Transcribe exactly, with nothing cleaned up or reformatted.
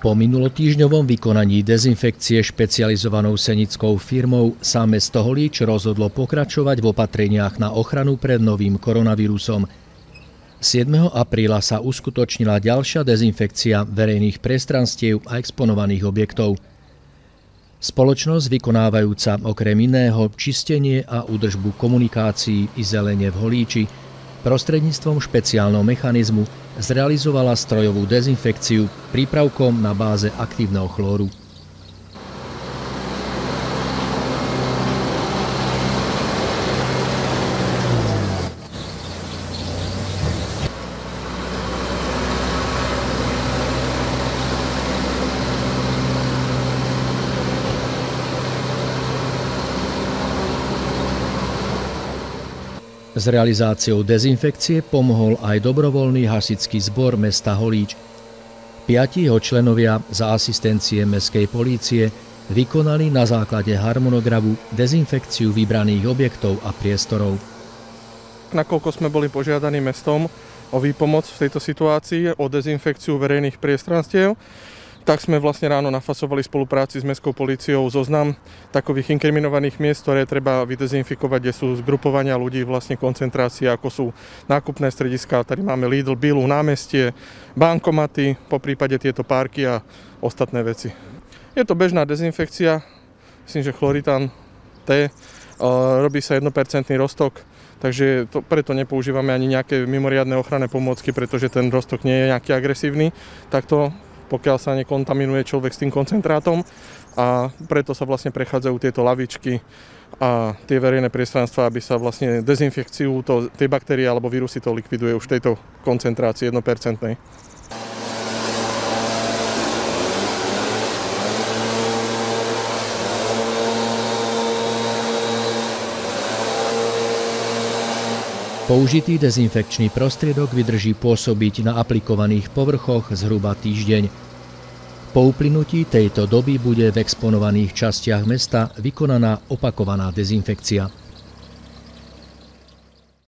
Po minulotýždňovom vykonaní dezinfekcie špecializovanou senickou firmou sa mesto Holíč rozhodlo pokračovať v opatreniach na ochranu pred novým koronavírusom. siedmeho apríla sa uskutočnila ďalšia dezinfekcia verejných priestranstiev a exponovaných objektov. Spoločnosť vykonávajúca okrem iného čistenie a údržbu komunikácií i zelene v Holíči prostredníctvom špeciálneho mechanizmu zrealizovala strojovú dezinfekciu prípravkom na báze aktívneho chlóru. S realizáciou dezinfekcie pomohol aj dobrovoľný hasičský zbor mesta Holíč. Piati jeho členovia za asistencie mestskej polície vykonali na základe harmonogramu dezinfekciu vybraných objektov a priestorov. Nakoľko sme boli požiadaní mestom o výpomoc v tejto situácii, o dezinfekciu verejných priestranstiev, tak sme vlastne ráno nafasovali v spolupráci s mestskou políciou zoznam takových inkriminovaných miest, ktoré treba vydezinfikovať, kde sú zgrupovania ľudí, vlastne koncentrácie, ako sú nákupné strediská, tady máme Lidl, Bilu, námestie, bankomaty, poprípade tieto parky a ostatné veci. Je to bežná dezinfekcia, myslím, že chloritán T, robí sa jeden percent roztok, takže to, preto nepoužívame ani nejaké mimoriadne ochranné pomôcky, pretože ten roztok nie je nejaký agresívny, takto pokiaľ sa nekontaminuje človek s tým koncentrátom, a preto sa vlastne prechádzajú tieto lavičky a tie verejné priestranstvá, aby sa vlastne dezinfekciu to, tej baktérie alebo vírusy to likviduje už v tejto koncentrácii jeden percent. Použitý dezinfekčný prostriedok vydrží pôsobiť na aplikovaných povrchoch zhruba týždeň. Po uplynutí tejto doby bude v exponovaných častiach mesta vykonaná opakovaná dezinfekcia.